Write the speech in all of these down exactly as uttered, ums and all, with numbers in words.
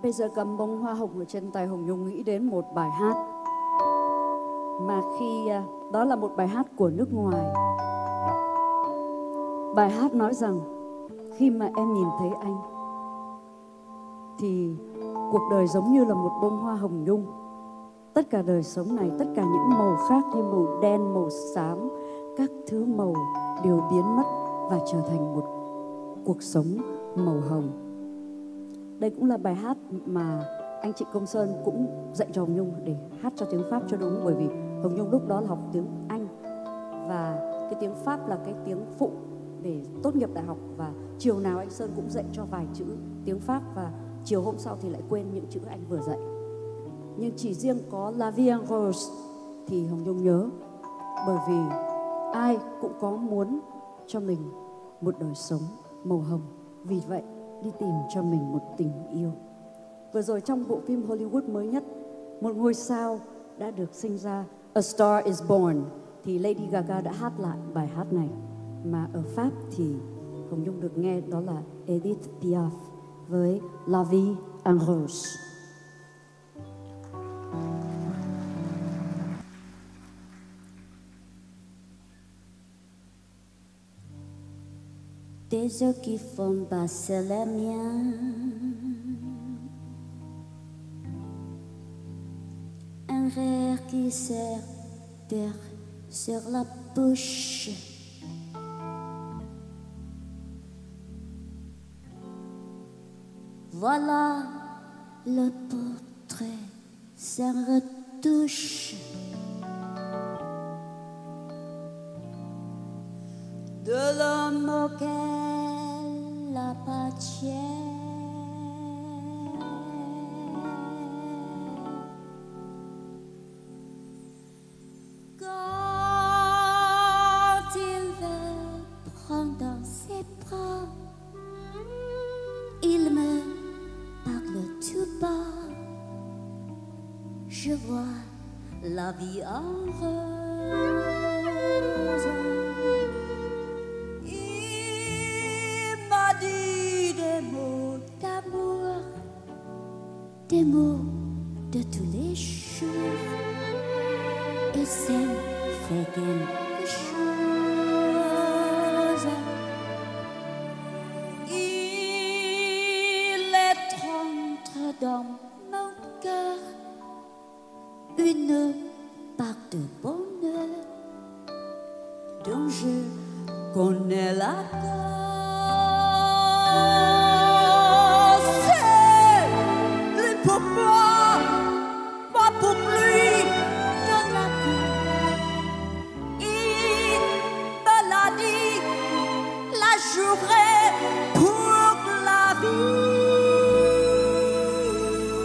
Bây giờ cầm bông hoa hồng ở trên tay, Hồng Nhung nghĩ đến một bài hát mà khi đó là một bài hát của nước ngoài. Bài hát nói rằng khi mà em nhìn thấy anh thì cuộc đời giống như là một bông hoa hồng nhung. Tất cả đời sống này, tất cả những màu khác như màu đen, màu xám, các thứ màu đều biến mất và trở thành một cuộc sống màu hồng. Đây cũng là bài hát mà anh chị Công Sơn cũng dạy cho Hồng Nhung để hát cho tiếng Pháp cho đúng, bởi vì Hồng Nhung lúc đó là học tiếng Anh và cái tiếng Pháp là cái tiếng phụ để tốt nghiệp đại học, và chiều nào anh Sơn cũng dạy cho vài chữ tiếng Pháp và chiều hôm sau thì lại quên những chữ anh vừa dạy. Nhưng chỉ riêng có La Vie en Rose thì Hồng Nhung nhớ, bởi vì ai cũng có muốn cho mình một đời sống màu hồng. Vì vậy đi tìm cho mình một tình yêu. Vừa rồi trong bộ phim Hollywood mới nhất, một ngôi sao đã được sinh ra, A Star Is Born, thì Lady Gaga đã hát lại bài hát này. Mà ở Pháp thì Hồng Nhung được nghe đó là Edith Piaf với La Vie en Rose. Tes yeux qui font passer les miens, un rire qui s'étire sur la bouche, voilà le portrait sans retouche de l'homme auquel appartient quand il veut prendre dans ses bras, il me parle tout bas, je vois la vie en rose. Des mots de tous les jours, et ça me fait quelque chose. Il entre dans mon cœur une part de bonheur dont je connais la cause. Pour moi, moi pour lui, de la vie. Il me l'a dit, la jouerai pour la vie.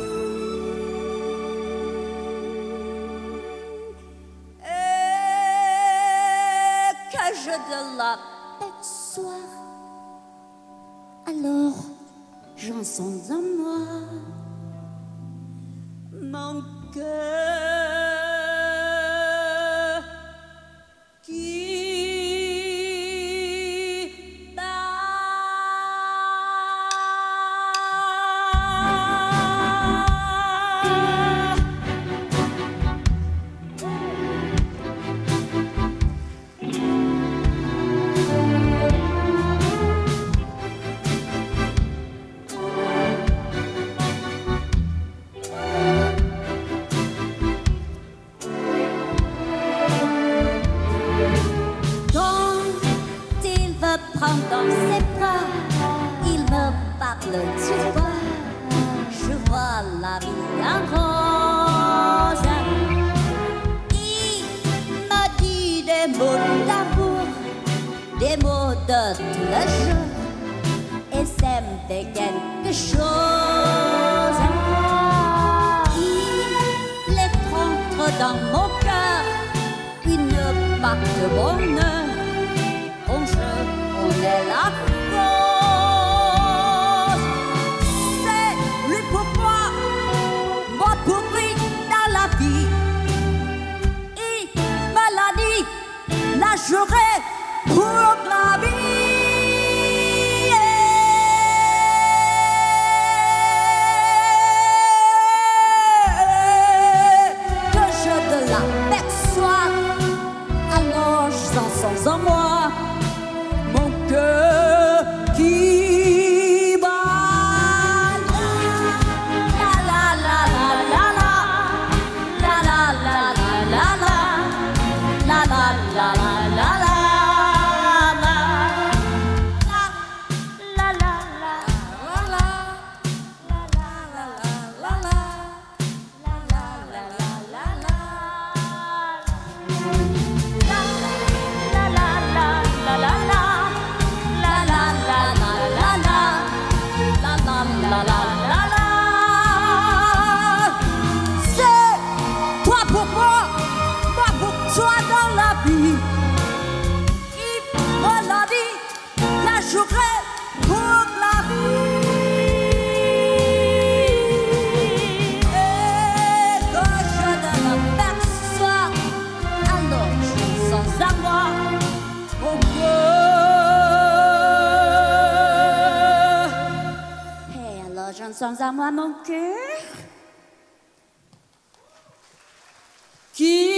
Et que je de l'aperçois, alors j'en sens en moi mon cœur qui bat. Dans ses bras, il me parle du bois, je vois la vie en rose. Il m'a dit des mots d'amour, des mots de tous les jours, et ça me fait quelque chose. Il entre dans mon cœur une part de bonheur. On se connaît la cause. C'est lui pour moi, moi pour lui dans la vie. Il me l'a dit, la jouerai pour la vie. chansons à moi mon cœur qui